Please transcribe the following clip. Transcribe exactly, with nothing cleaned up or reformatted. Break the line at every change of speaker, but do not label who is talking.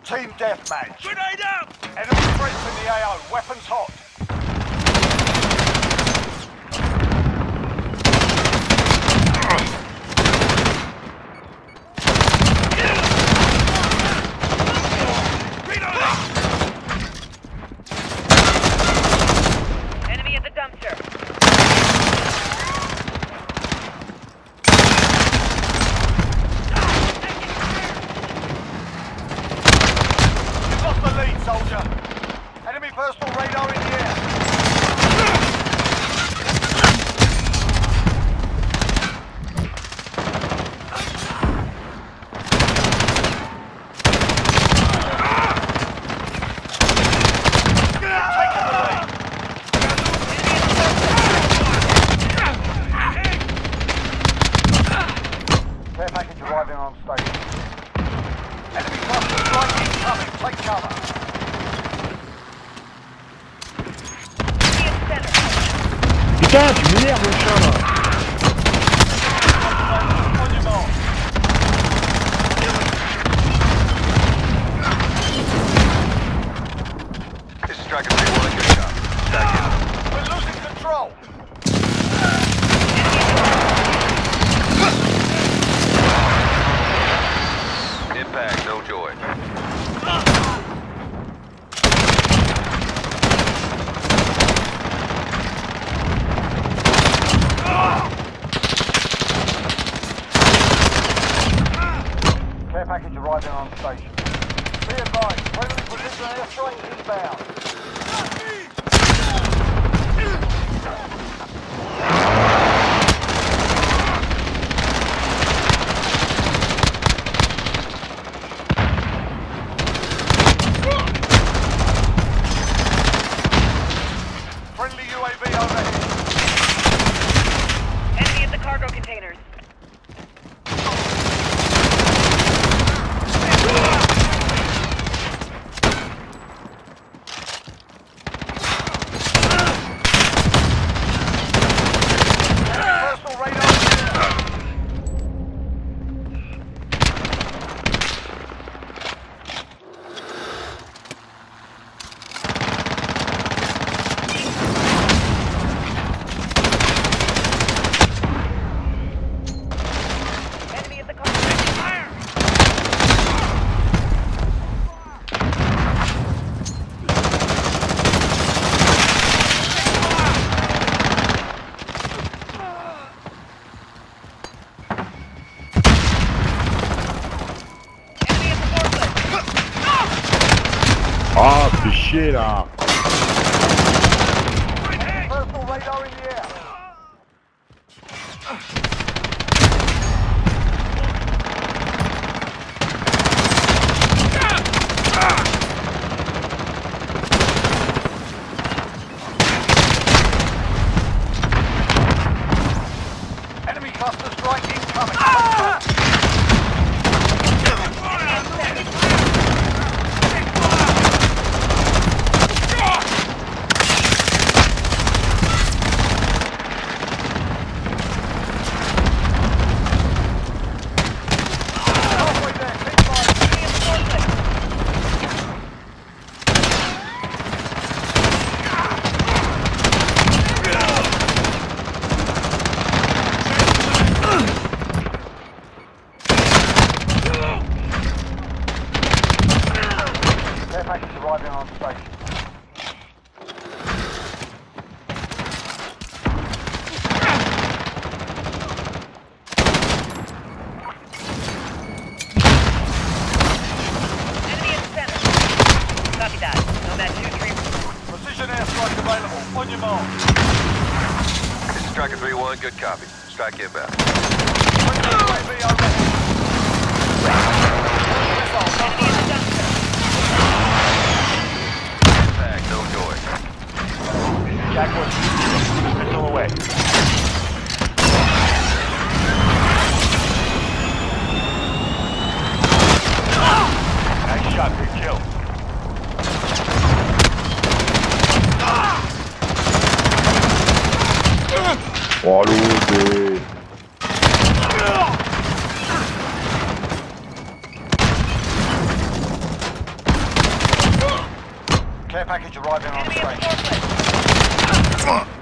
Team deathmatch.
Grenade out!
Enemy threats in the A O. Weapons hot.
Enemy at the dumpster.
You've lost the lead, soldier. Enemy personal radar in the air. Care package arriving on station. Enemy cluster strike incoming. Take cover.
Putain, tu m'énerves mon chien là.
On your mark.
This is Striker three one, good shot. Stack in.
We're losing control.
Impact, no joy.
Care package arriving on station. Be advised, friendly precision airstrike inbound. Friendly U A V overhead.
Enemy at the cargo containers.
Personal radar in the air.
Enemy at the cargo containers. Fire! Enemy at the forklift.
Ah, fais chier là.
Personal radar in the air. Enemy cluster strike incoming. Halfway there, keep firing.
Enemy at the forklift.
Care package arriving on station.
Enemy at the center. Copy that. Nomad two three.
Precision airstrike available. On your mark.
This is Striker three one, good copy. Strike inbound.
Friendly U A V overhead. Missile,
Enemy at the dumpster.
Impact, no joy.
Jack one, missile away. Nice shot, good kill. Oh l'autre.
package arriving on
Enemy at the
station.
forklift.